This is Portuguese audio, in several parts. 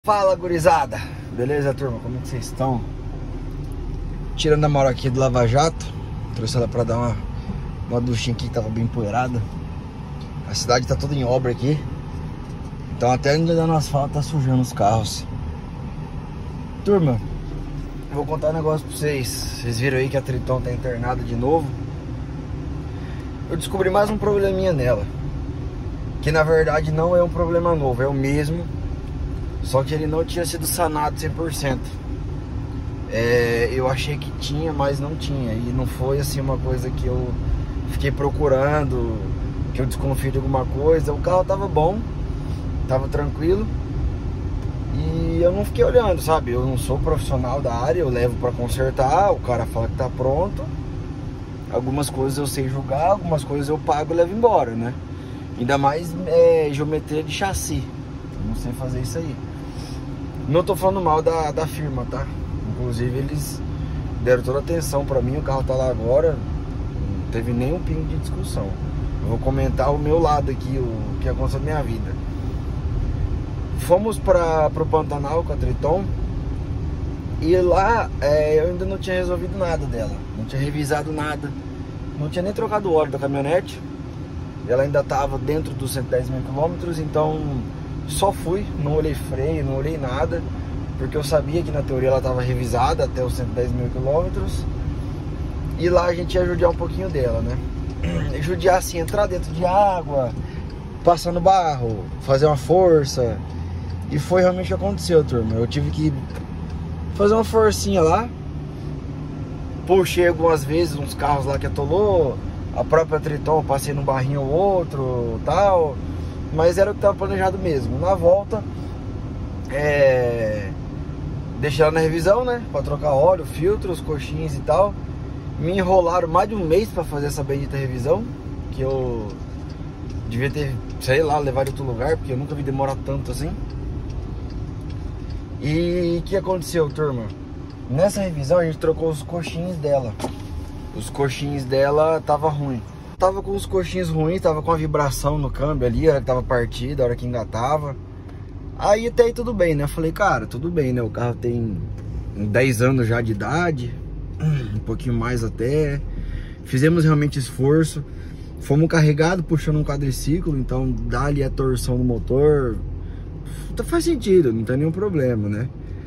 Fala, gurizada! Beleza, turma? Como é que vocês estão? Tirando a moral aqui do Lava Jato. Trouxe ela pra dar uma duchinha aqui que tava bem empoeirada. A cidade tá toda em obra aqui. Então até ainda dando asfalto tá sujando os carros. Turma, eu vou contar um negócio pra vocês. Vocês viram aí que a Triton tá internada de novo. Eu descobri mais um probleminha nela. Que na verdade não é um problema novo, é o mesmo. Só que ele não tinha sido sanado 100%. Eu achei que tinha, mas não tinha. E não foi assim uma coisa que eu fiquei procurando, que eu desconfio de alguma coisa. O carro tava bom, tava tranquilo. E eu não fiquei olhando, sabe? Eu não sou profissional da área, eu levo pra consertar. O cara fala que tá pronto. Algumas coisas eu sei julgar, algumas coisas eu pago e levo embora, né? Ainda mais geometria de chassi. Eu não sei fazer isso aí. Não tô falando mal da firma, tá? Inclusive eles deram toda a atenção pra mim. O carro tá lá agora. Não teve nenhum pingo de discussão. Eu vou comentar o meu lado aqui, o que aconteceu na minha vida. Fomos pro Pantanal com a Triton. E lá eu ainda não tinha resolvido nada dela. Não tinha revisado nada. Não tinha nem trocado o óleo da caminhonete. Ela ainda tava dentro dos 110 mil quilômetros. Então só fui, não olhei freio, não olhei nada, porque eu sabia que na teoria ela estava revisada até os 110 mil quilômetros. E lá a gente ia judiar um pouquinho dela, né? E judiar assim, entrar dentro de água, passar no barro, fazer uma força. E foi realmente o que aconteceu, turma. Eu tive que fazer uma forcinha lá. Puxei algumas vezes uns carros lá que atolou. A própria Triton, passei num barrinho ou outro, tal. Mas era o que estava planejado mesmo. Na volta, deixei ela na revisão, né? Pra trocar óleo, filtro, os coxins e tal. Me enrolaram mais de um mês pra fazer essa bendita revisão. Que eu devia ter, sei lá, levado em outro lugar, porque eu nunca vi demorar tanto assim. E o que aconteceu, turma? Nessa revisão a gente trocou os coxins dela. Os coxins dela tava ruim. Tava com os coxins ruins, tava com a vibração no câmbio ali, a hora que tava partida, a hora que engatava. Aí até aí tudo bem, né? Eu falei, cara, tudo bem, né? O carro tem 10 anos já de idade, um pouquinho mais até. Fizemos realmente esforço. Fomos carregados puxando um quadriciclo, então dá ali a torção no motor. Então faz sentido, não tem nenhum problema, né?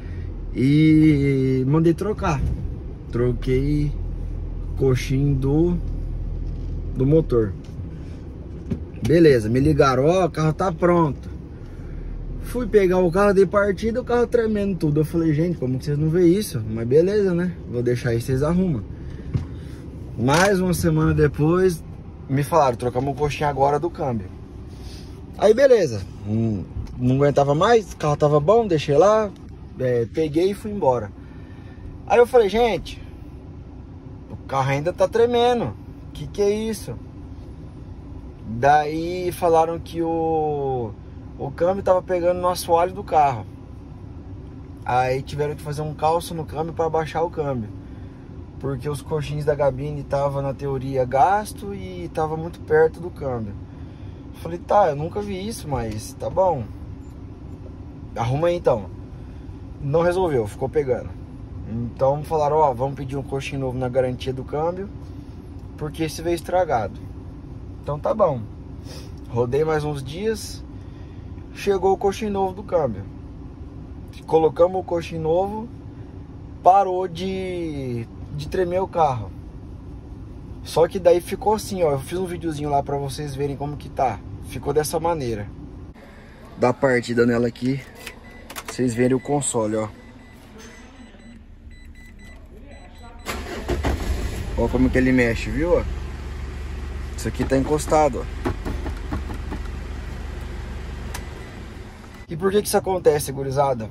E mandei trocar. Troquei coxinho do motor. Beleza, me ligaram, ó, o carro tá pronto. Fui pegar o carro de partida, o carro tremendo tudo. Eu falei, gente, como que vocês não veem isso? Mas beleza, né? Vou deixar aí, vocês arrumam. Mais uma semana depois, me falaram, trocamos o coxinho agora do câmbio. Aí beleza, não aguentava mais, o carro tava bom, deixei lá, peguei e fui embora. Aí eu falei, gente, o carro ainda tá tremendo. Que é isso? Daí falaram que o câmbio tava pegando no assoalho do carro. Aí tiveram que fazer um calço no câmbio para baixar o câmbio, porque os coxins da gabine estavam na teoria gasto e tava muito perto do câmbio. Falei, tá, eu nunca vi isso, mas tá bom, arruma aí então. Não resolveu, ficou pegando. Então falaram, ó, vamos pedir um coxinho novo na garantia do câmbio, porque esse veio estragado. Então tá bom. Rodei mais uns dias. Chegou o coxinho novo do câmbio. Colocamos o coxinho novo. Parou de tremer o carro. Só que daí ficou assim, ó. Eu fiz um videozinho lá pra vocês verem como que tá. Ficou dessa maneira. Dá partida nela aqui. Vocês verem o console, ó. Olha como que ele mexe, viu? Isso aqui tá encostado, ó. E por que isso acontece, gurizada?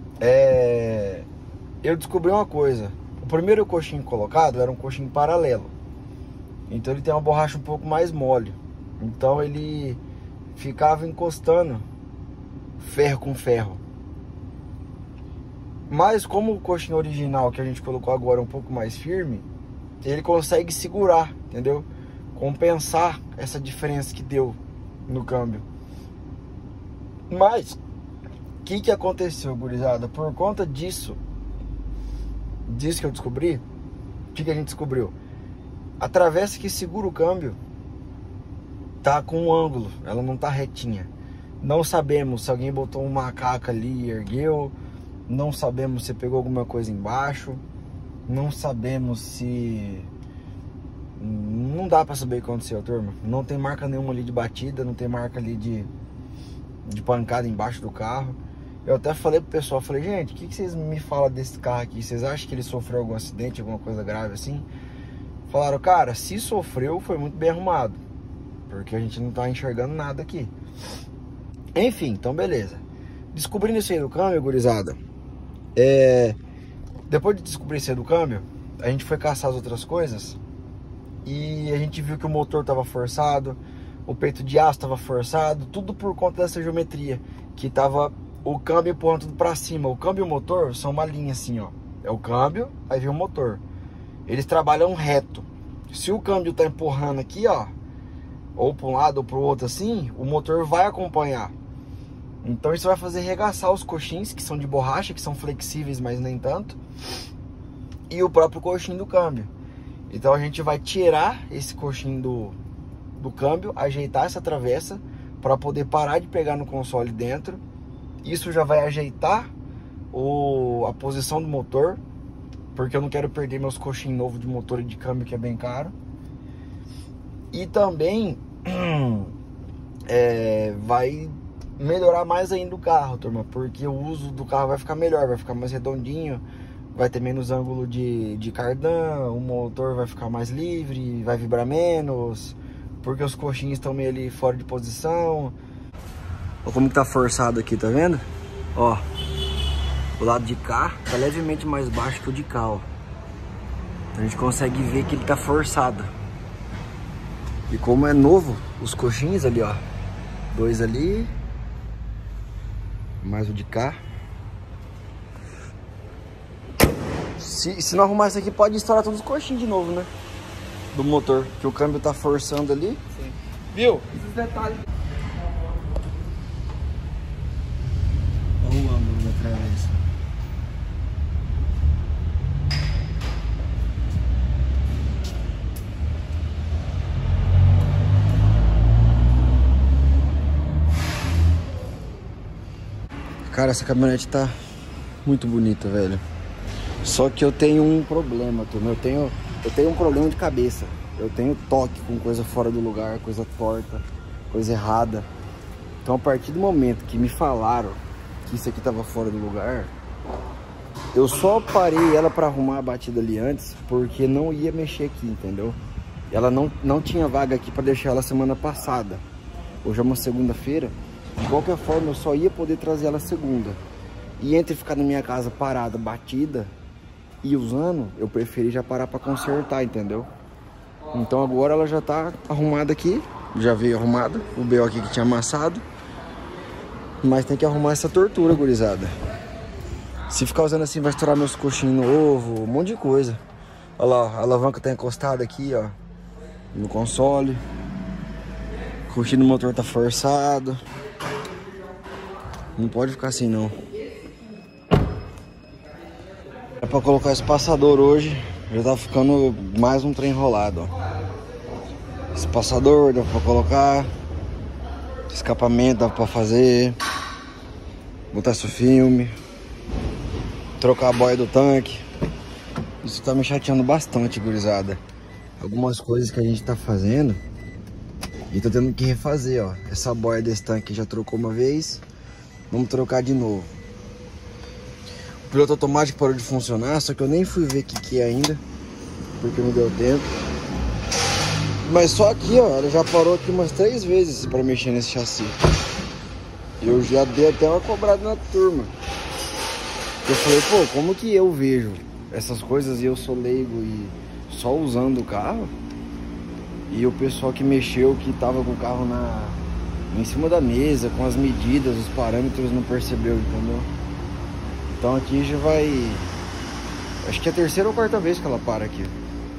Eu descobri uma coisa. O primeiro coxinho colocado era um coxinho paralelo. Então ele tem uma borracha um pouco mais mole. Então ele ficava encostando ferro com ferro. Mas como o coxinho original que a gente colocou agora é um pouco mais firme, ele consegue segurar, entendeu? Compensar essa diferença que deu no câmbio. Mas que aconteceu, gurizada? Por conta disso que eu descobri, o que a gente descobriu? A travessa que segura o câmbio tá com um ângulo, ela não tá retinha. Não sabemos se alguém botou um macaco ali e ergueu, não sabemos se pegou alguma coisa embaixo, não sabemos se... Não dá pra saber o que aconteceu, turma. Não tem marca nenhuma ali de batida, não tem marca ali de pancada embaixo do carro. Eu até falei pro pessoal, falei, gente, o que vocês me falam desse carro aqui? Vocês acham que ele sofreu algum acidente, alguma coisa grave assim? Falaram, cara, se sofreu, foi muito bem arrumado, porque a gente não tá enxergando nada aqui. Enfim, então beleza. Descobrindo isso aí do câmbio, gurizada, depois de descobrir isso aí do câmbio, a gente foi caçar as outras coisas e a gente viu que o motor tava forçado, o peito de aço tava forçado, tudo por conta dessa geometria, que tava o câmbio empurrando tudo pra cima. O câmbio e o motor são uma linha assim, ó. É o câmbio, aí vem o motor. Eles trabalham reto. Se o câmbio tá empurrando aqui, ó, ou para um lado ou para o outro assim, o motor vai acompanhar. Então isso vai fazer regaçar os coxins, que são de borracha, que são flexíveis, mas nem tanto, e o próprio coxim do câmbio. Então a gente vai tirar esse coxim do câmbio, ajeitar essa travessa para poder parar de pegar no console dentro. Isso já vai ajeitar a posição do motor, porque eu não quero perder meus coxins novos de motor e de câmbio, que é bem caro. E também vai melhorar mais ainda o carro, turma, porque o uso do carro vai ficar melhor, vai ficar mais redondinho, vai ter menos ângulo de cardan, o motor vai ficar mais livre, vai vibrar menos, porque os coxinhos estão meio ali fora de posição. Olha como que tá forçado aqui, tá vendo? Ó, o lado de cá tá levemente mais baixo que o de cá, ó. A gente consegue ver que ele tá forçado. E como é novo, os coxins ali, ó, 2 ali, mais o de cá. Se não arrumar isso aqui, pode estourar todos os coxins de novo, né? Do motor, que o câmbio tá forçando ali. Sim. Viu? Esses detalhes. Olha o ângulo da travessa. Cara, essa caminhonete tá muito bonita, velho. Só que eu tenho um problema, turma. Eu tenho um problema de cabeça. Eu tenho toque com coisa fora do lugar, coisa torta, coisa errada. Então a partir do momento que me falaram que isso aqui tava fora do lugar, eu só parei ela pra arrumar a batida ali antes, porque não ia mexer aqui, entendeu? Ela não tinha vaga aqui pra deixar ela semana passada. Hoje é uma segunda-feira. De qualquer forma, eu só ia poder trazer ela segunda. E entre ficar na minha casa parada, batida e usando, eu preferi já parar pra consertar, entendeu? Então agora ela já tá arrumada aqui. Já veio arrumada. O BO aqui que tinha amassado. Mas tem que arrumar essa tortura, gurizada. Se ficar usando assim, vai estourar meus coxinhos novos, um monte de coisa. Olha lá, a alavanca tá encostada aqui, ó, no console. O coxinho do motor tá forçado. Não pode ficar assim, não. É pra colocar esse passador hoje. Já tá ficando mais um trem enrolado, ó. Esse passador dá pra colocar. Escapamento dá pra fazer. Botar esse filme. Trocar a boia do tanque. Isso tá me chateando bastante, gurizada. Algumas coisas que a gente tá fazendo e tô tendo que refazer, ó. Essa boia desse tanque já trocou uma vez. Vamos trocar de novo. O piloto automático parou de funcionar, só que eu nem fui ver o que é ainda, porque não deu tempo. Mas só aqui, ó, ela já parou aqui umas 3 vezes para mexer nesse chassi. Eu já dei até uma cobrada na turma. Eu falei, pô, como que eu vejo essas coisas e eu sou leigo e só usando o carro? E o pessoal que mexeu, que tava com o carro em cima da mesa, com as medidas, os parâmetros, não percebeu, entendeu? Então aqui já vai... Acho que é a 3ª ou 4ª vez que ela para aqui.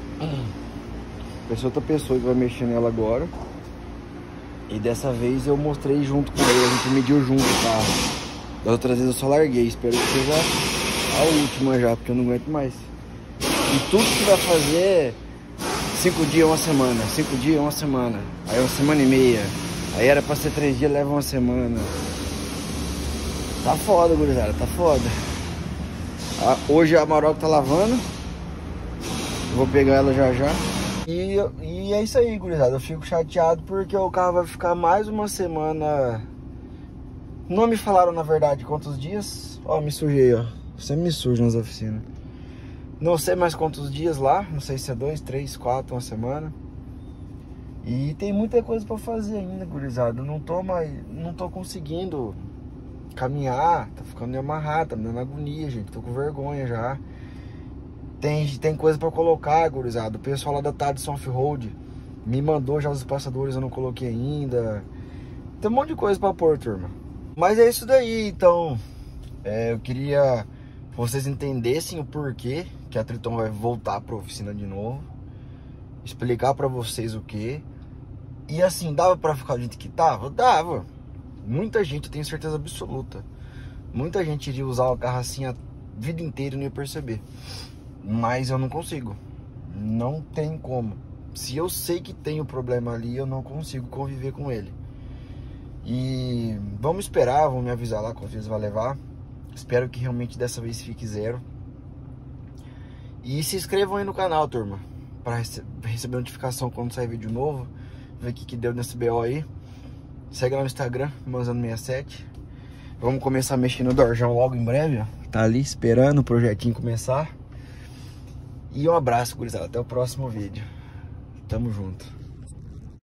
Essa outra pessoa que vai mexer nela agora. E dessa vez eu mostrei junto com ele, a gente mediu junto o carro. Das outras vezes eu só larguei. Espero que seja a última já, porque eu não aguento mais. E tudo que vai fazer 5 dias, uma semana. 5 dias, uma semana. Aí uma semana e meia. Aí era pra ser 3 dias, leva uma semana. Tá foda, gurizada, tá foda. Hoje a Maroc tá lavando. Vou pegar ela já já. E é isso aí, gurizada. Eu fico chateado porque o carro vai ficar mais uma semana. Não me falaram, na verdade, quantos dias. Ó, me sujei, ó. Sempre me sujo nas oficinas. Não sei mais quantos dias lá. Não sei se é 2, 3, 4, uma semana. E tem muita coisa pra fazer ainda, gurizada. Não tô conseguindo caminhar. Tá ficando meio amarrado, tá me dando agonia, gente. Tô com vergonha já. Tem coisa pra colocar, gurizada. O pessoal lá da Tadson Off-Road me mandou já os passadores, eu não coloquei ainda. Tem um monte de coisa pra pôr, turma. Mas é isso daí, então. Eu queria que vocês entendessem o porquê que a Triton vai voltar pra oficina de novo. Explicar pra vocês o que. E assim, dava pra ficar do jeito que tava? Dava. Muita gente, eu tenho certeza absoluta. Muita gente iria usar o carro assim a vida inteira e não ia perceber. Mas eu não consigo. Não tem como. Se eu sei que tem o problema ali, eu não consigo conviver com ele. E vamos esperar, vão me avisar lá quantos dias vai levar. Espero que realmente dessa vez fique 0. E se inscrevam aí no canal, turma, para receber notificação quando sair vídeo novo. Ver o que deu nesse BO aí. Segue lá no Instagram, Manzano67. Vamos começar a mexer no Dorjão logo em breve, ó. Tá ali esperando o projetinho começar. E um abraço, gurizada. Até o próximo vídeo. Tamo junto.